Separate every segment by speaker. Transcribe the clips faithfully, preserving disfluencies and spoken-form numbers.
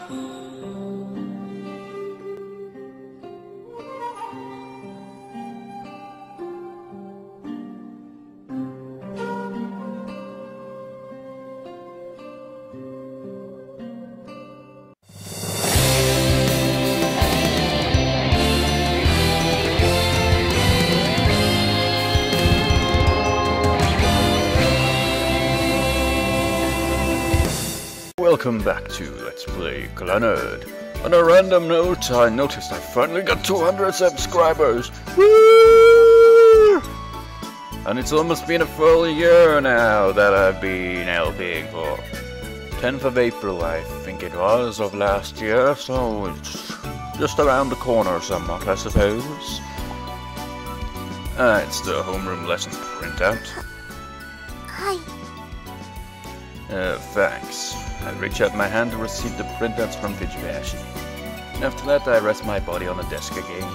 Speaker 1: Welcome back to Let's Play Clannad. On a random note, I noticed I finally got two hundred subscribers. Woo! And it's almost been a full year now that I've been helping for. tenth of April, I think it was, of last year, so it's just around the corner somewhat, I suppose. Ah, it's the homeroom lesson printout.
Speaker 2: Hi.
Speaker 1: Uh, thanks. I reach out my hand to receive the printouts from Fuko. After that, I rest my body on the desk again.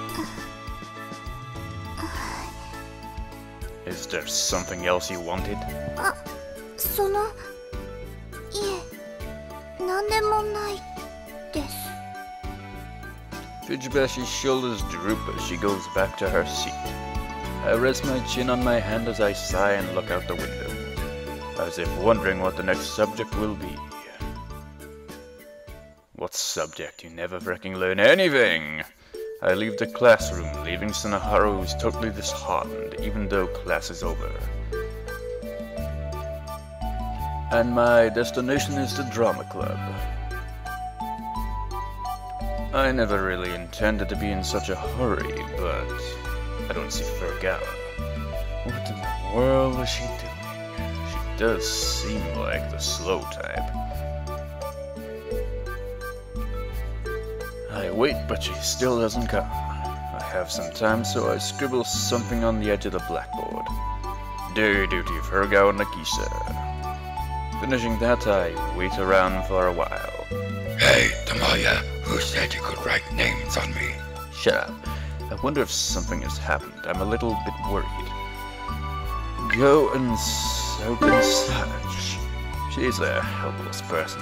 Speaker 1: Is there something else you wanted?
Speaker 2: Ah, その、いえ、なんでもないです。
Speaker 1: Fujibashi's shoulders droop as she goes back to her seat. I rest my chin on my hand as I sigh and look out the window, as if wondering what the next subject will be. What subject? You never freaking learn anything! I leave the classroom, leaving Sunoharu who's totally disheartened, even though class is over. And my destination is the drama club. I never really intended to be in such a hurry, but I don't see Fuko. What in the world is she doing? She does seem like the slow type. I wait, but she still doesn't come. I have some time, so I scribble something on the edge of the blackboard. Do duty, Fuko and Nagisa. Finishing that, I wait around for a while.
Speaker 3: Hey, Tomoya, who said you could write names on me?
Speaker 1: Shut up. I wonder if something has happened. I'm a little bit worried. Go and soak and such. She's a helpless person.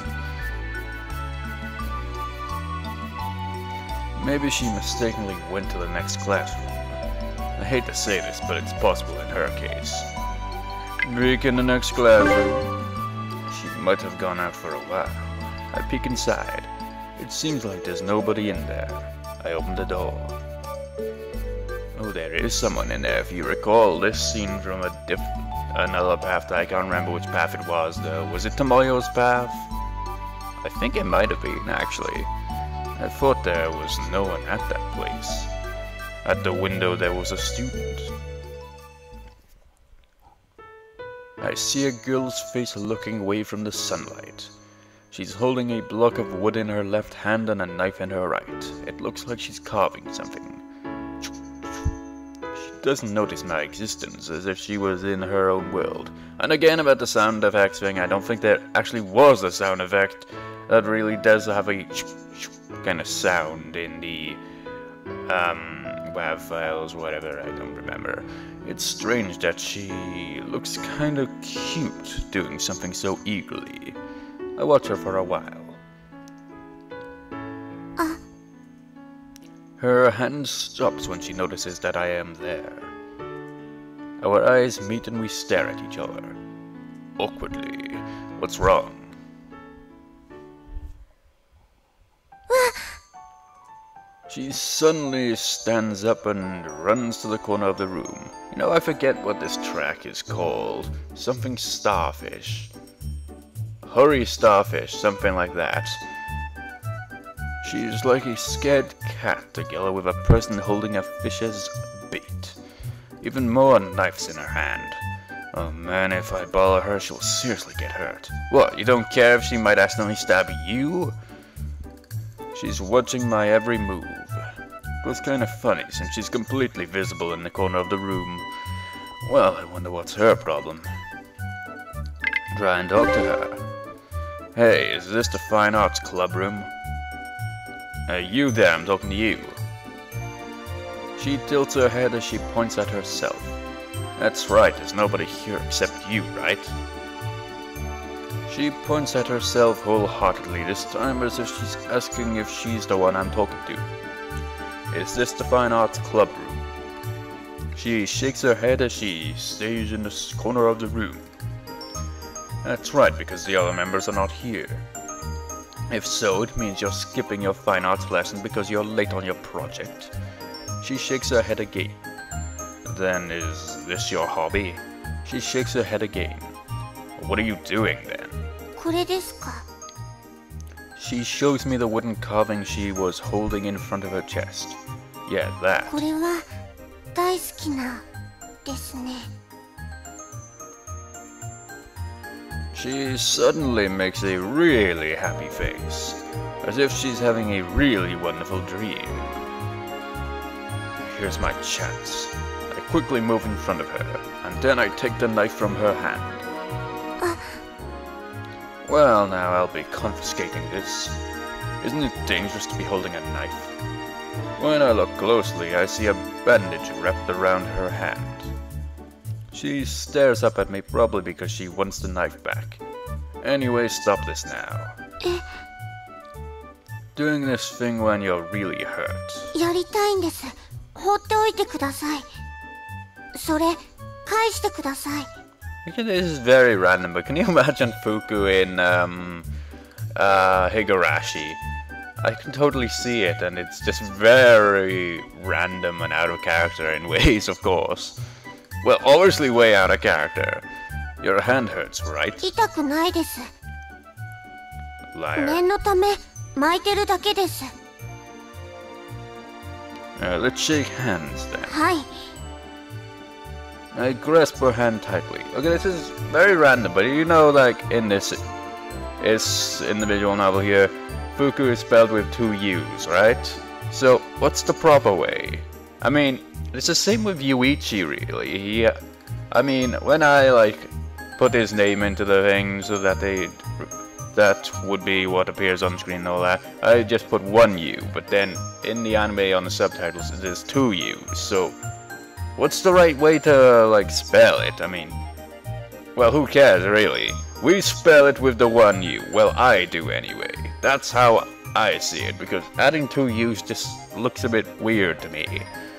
Speaker 1: Maybe she mistakenly went to the next classroom. I hate to say this, but it's possible in her case. Break in the next classroom. She might have gone out for a while. I peek inside. It seems like there's nobody in there. I open the door. Oh, there is someone in there. If you recall this scene from a diff another path, I can't remember which path it was though. Was it Tomoyo's path? I think it might have been, actually. I thought there was no one at that place. At the window there was a student. I see a girl's face looking away from the sunlight. She's holding a block of wood in her left hand and a knife in her right. It looks like she's carving something. She doesn't notice my existence, as if she was in her own world. And again about the sound effects thing, I don't think there actually was a sound effect that really does have a kind of sound in the um, W A V files, whatever, I don't remember. It's strange that she looks kind of cute doing something so eagerly. I watch her for a while.
Speaker 2: Uh.
Speaker 1: Her hand stops when she notices that I am there. Our eyes meet and we stare at each other. Awkwardly. What's wrong? She suddenly stands up and runs to the corner of the room. You know, I forget what this track is called. Something starfish. Hurry starfish, something like that. She's like a scared cat together with a person holding a fish's bait. Even more knives in her hand. Oh man, if I bother her, she'll seriously get hurt. What, you don't care if she might accidentally stab you? She's watching my every move. It was kind of funny, since she's completely visible in the corner of the room. Well, I wonder what's her problem. Try and talk to her. Hey, is this the Fine Arts Club room? Hey, you there, I'm talking to you. She tilts her head as she points at herself. That's right, there's nobody here except you, right? She points at herself wholeheartedly, this time as if she's asking if she's the one I'm talking to. Is this the Fine Arts Club room? She shakes her head as she stays in the corner of the room. That's right, because the other members are not here. If so, it means you're skipping your fine arts lesson because you're late on your project. She shakes her head again. Then is this your hobby? She shakes her head again. What are you doing then?
Speaker 2: これですか?
Speaker 1: She shows me the wooden carving she was holding in front of her chest. Yeah, that.
Speaker 2: これは大好きなですね.
Speaker 1: She suddenly makes a really happy face, as if she's having a really wonderful dream. Here's my chance. I quickly move in front of her, and then I take the knife from her hand.
Speaker 2: Uh.
Speaker 1: Well, now I'll be confiscating this. Isn't it dangerous to be holding a knife? When I look closely, I see a bandage wrapped around her hand. She stares up at me, probably because she wants the knife back. Anyway, stop this now.
Speaker 2: Eh.
Speaker 1: Doing this thing when you're really hurt.
Speaker 2: やりたいんです。放っておいてください。それ、返してください。
Speaker 1: Okay, this is very random, but can you imagine Fuko in um, uh, Higurashi? I can totally see it, and it's just very random and out of character in ways, of course. Well, obviously way out of character. Your hand hurts, right?
Speaker 2: 痛くないです。
Speaker 1: Liar.
Speaker 2: 念のため巻いてるだけです。
Speaker 1: Uh, let's shake hands then.
Speaker 2: はい。
Speaker 1: I grasp her hand tightly. Okay, this is very random, but you know, like in this, is in the visual novel here, Fuku is spelled with two U's, right? So, what's the proper way? I mean, it's the same with Yuichi, really. He, I mean, when I like put his name into the thing so that they, that would be what appears on screen and all that, I just put one U. But then in the anime on the subtitles, it is two U's. So, what's the right way to like spell it? I mean, well, who cares really? We spell it with the one U. Well, I do anyway. That's how I see it, because adding two U's just looks a bit weird to me.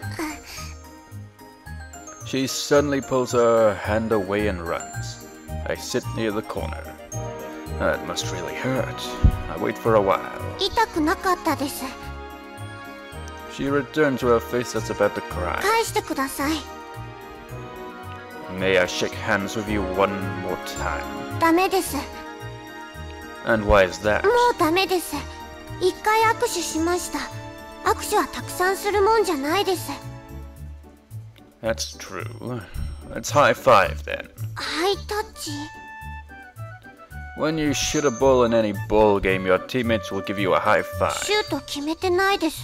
Speaker 1: She suddenly pulls her hand away and runs. I sit near the corner. That must really hurt. I wait for a while.
Speaker 2: 痛くなかったです。
Speaker 1: She returns to her face that's about to cry.
Speaker 2: 返してください。
Speaker 1: May I shake hands with you one more time?
Speaker 2: ダメです。
Speaker 1: And why is that?
Speaker 2: もうダメです。一回握手しました。握手はたくさんするもんじゃないです。
Speaker 1: That's true. Let's high five then.
Speaker 2: ハイタッチ？
Speaker 1: When you shoot a ball in any ball game, your teammates will give you a high five.
Speaker 2: シュート決めてないです。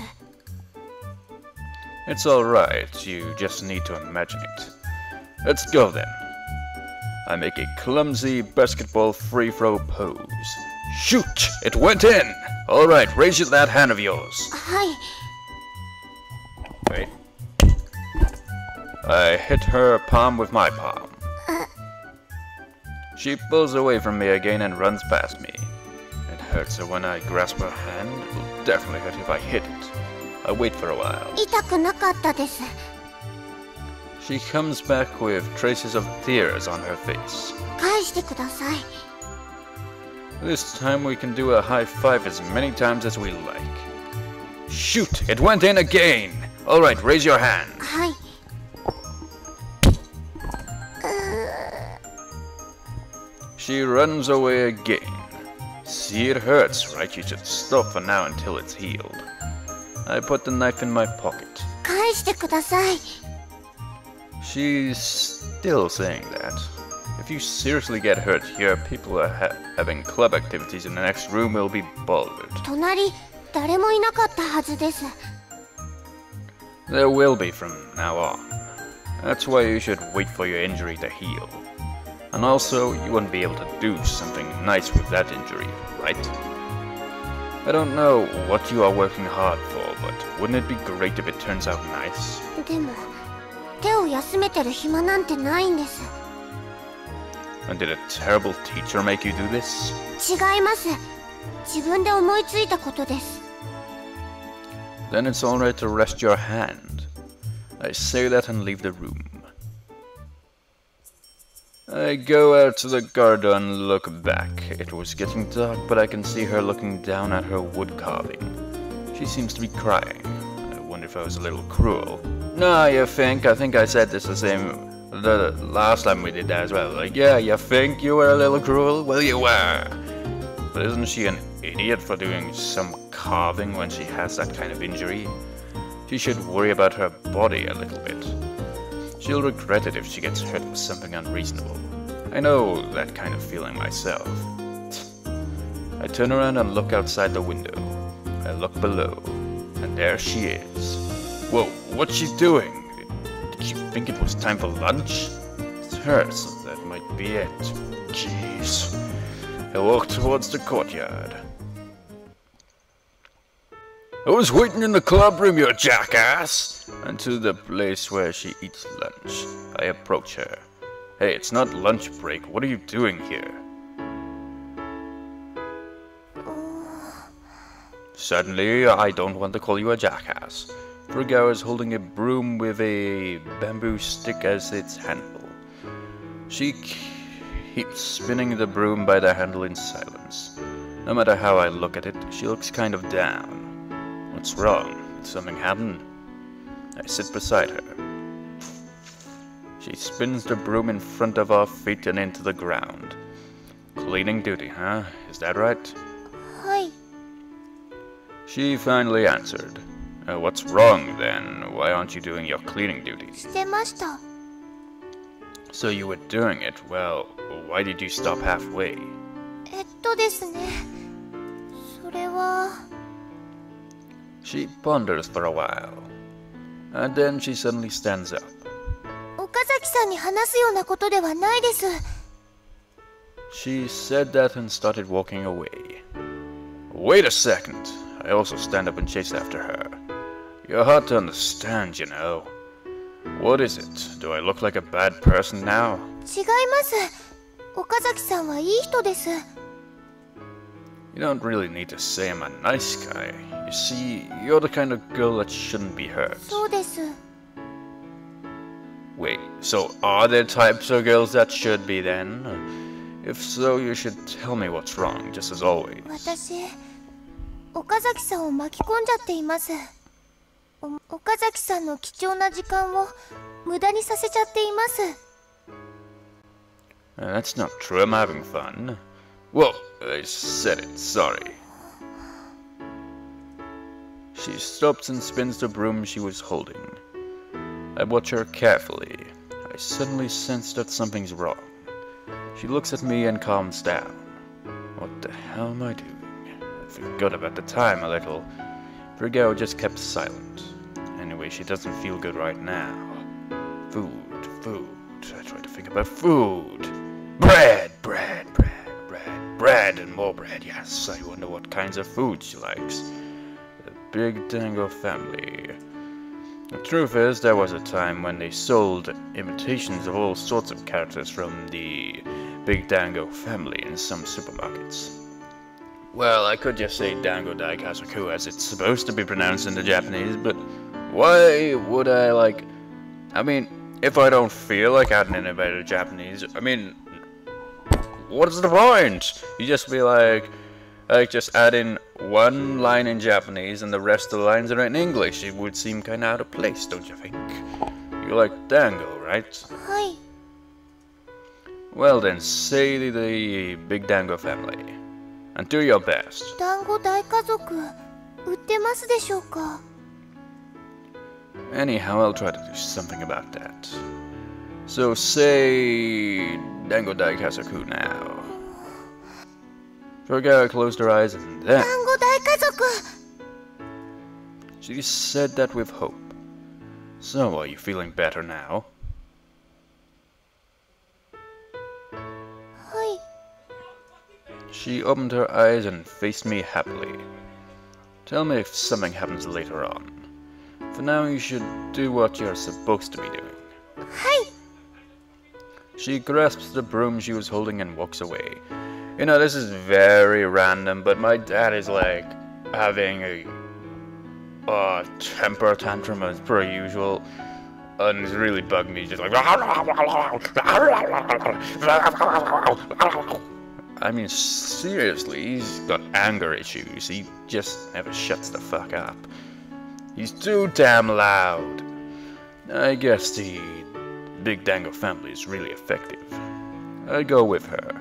Speaker 1: It's alright, you just need to imagine it. Let's go then. I make a clumsy basketball free throw pose. Shoot! It went in! Alright, raise that hand of yours.
Speaker 2: はい。
Speaker 1: Wait. I hit her palm with my palm. She pulls away from me again and runs past me. It hurts her when I grasp her hand. It will definitely hurt if I hit it. I wait for a while.
Speaker 2: 痛くなかったです。
Speaker 1: She comes back with traces of tears on her face.
Speaker 2: 返してください。
Speaker 1: This time we can do a high five as many times as we like. Shoot! It went in again! Alright, raise your hand.
Speaker 2: はい。
Speaker 1: She runs away again. See, it hurts, right? You should stop for now until it's healed. I put the knife in my pocket.
Speaker 2: 返してください。
Speaker 1: She's still saying that. If you seriously get hurt here, people are ha having club activities in the next room will be bothered.
Speaker 2: 隣、誰もいなかったはずです。
Speaker 1: There will be from now on. That's why you should wait for your injury to heal. And also, you wouldn't be able to do something nice with that injury, right? I don't know what you are working hard for, but wouldn't it be great if it turns out nice?
Speaker 2: でも、手を休めてる暇なんてないんです。
Speaker 1: And did a terrible teacher make you do this?
Speaker 2: 違います。自分で思いついたことです。
Speaker 1: Then it's alright to rest your hand. I say that and leave the room. I go out to the garden and look back. It was getting dark, but I can see her looking down at her wood carving. She seems to be crying. I wonder if I was a little cruel. No, you think? I think I said this the same the last time we did that as well. Like, yeah, you think you were a little cruel? Well, you were. But isn't she an idiot for doing some carving when she has that kind of injury? She should worry about her body a little bit. She'll regret it if she gets hurt with something unreasonable. I know that kind of feeling myself. I turn around and look outside the window. I look below, and there she is. Whoa, what's she doing? Did she think it was time for lunch? It's her, so that might be it. Jeez. I walk towards the courtyard. I was waiting in the clubroom, you jackass! And to the place where she eats lunch. I approach her. Hey, it's not lunch break. What are you doing here? Suddenly, I don't want to call you a jackass. Fuko is holding a broom with a bamboo stick as its handle. She keeps spinning the broom by the handle in silence. No matter how I look at it, she looks kind of down. What's wrong? Did something happen? I sit beside her. She spins the broom in front of our feet and into the ground. Cleaning duty, huh? Is that right?
Speaker 2: Hi.
Speaker 1: She finally answered. Uh, what's wrong then? Why aren't you doing your cleaning duty?
Speaker 2: してました。
Speaker 1: So you were doing it. Well, why did you stop halfway?
Speaker 2: えっとですね。それは。
Speaker 1: She ponders for a while. And then she suddenly stands up.
Speaker 2: 岡崎さんに話すようなことではないです。
Speaker 1: She said that and started walking away. Wait a second. I also stand up and chase after her. You're hard to understand, you know. What is it? Do I look like a bad person now?
Speaker 2: 違います。岡崎さんはいい人です。
Speaker 1: You don't really need to say I'm a nice guy. You see, you're the kind of girl that shouldn't be hurt.
Speaker 2: そうです。
Speaker 1: Wait, so are there types of girls that should be then? If so, you should tell me what's wrong, just as always.
Speaker 2: 私、岡崎さんを巻き込んじゃっています。お岡崎さんの貴重な時間を無駄にさせちゃっています。
Speaker 1: Uh, that's not true, I'm having fun. Well, I said it, sorry. She stops and spins the broom she was holding. I watch her carefully. I suddenly sense that something's wrong. She looks at me and calms down. What the hell am I doing? I forgot about the time a little. Fuko just kept silent. Anyway, she doesn't feel good right now. Food, food. I try to think about food. Bread, bread, bread, bread, bread, and more bread. Yes, I wonder what kinds of food she likes. The Big Dango family. The truth is, there was a time when they sold imitations of all sorts of characters from the Big Dango family in some supermarkets. Well, I could just say Dango Daikazoku as it's supposed to be pronounced in the Japanese, but why would I, like... I mean, if I don't feel like adding any better Japanese, I mean... What's the point? You just be like... Like, just add in one line in Japanese and the rest of the lines are in English. It would seem kinda out of place, don't you think? You like Dango, right?
Speaker 2: はい。
Speaker 1: Well then, say the, the Big Dango family. And do your best.
Speaker 2: 団子大家族、売ってますでしょうか?
Speaker 1: Anyhow, I'll try to do something about that. So say Dango Daikazoku now. Fuko closed her eyes and then...
Speaker 2: 団子大家族!
Speaker 1: She said that with hope. So, are you feeling better now?
Speaker 2: はい。
Speaker 1: She opened her eyes and faced me happily. Tell me if something happens later on. For now, you should do what you're supposed to be doing.
Speaker 2: はい。
Speaker 1: She grasps the broom she was holding and walks away. You know, this is very random, but my dad is like having a uh, temper tantrum as per usual. And it's really bugged me, just like... I mean, seriously, he's got anger issues. He just never shuts the fuck up. He's too damn loud. I guess the Big Dango family is really effective. I go with her.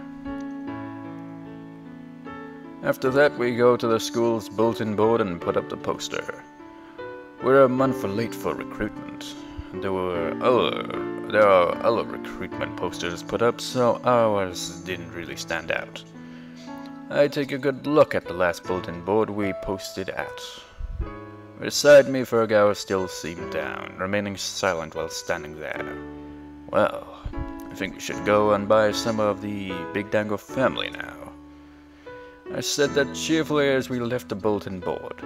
Speaker 1: After that, we go to the school's bulletin board and put up the poster. We're a month late for recruitment. There were other, there are other recruitment posters put up, so ours didn't really stand out. I take a good look at the last bulletin board we posted at. Beside me, Fergal still seemed down, remaining silent while standing there. Well, I think we should go and buy some of the Big Dango family now. I said that cheerfully as we left the bulletin board.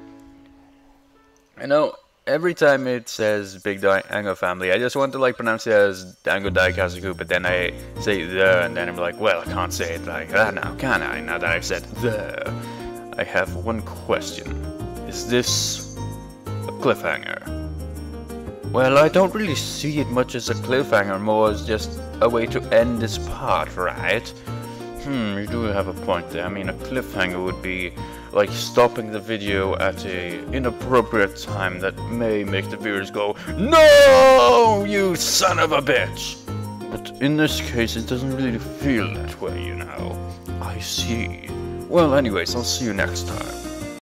Speaker 1: You know, every time it says Big Dango family, I just want to like pronounce it as Dango Daikazuku, but then I say the, and then I'm like, well, I can't say it like that now, can I? Now that I've said the. I have one question. Is this a cliffhanger? Well, I don't really see it much as a cliffhanger, more as just a way to end this part, right? Hmm, you do have a point there. I mean, a cliffhanger would be like stopping the video at a inappropriate time that may make the viewers go, "No, you son of a bitch!" But in this case, it doesn't really feel that way, you know. I see. Well, anyways, I'll see you next time.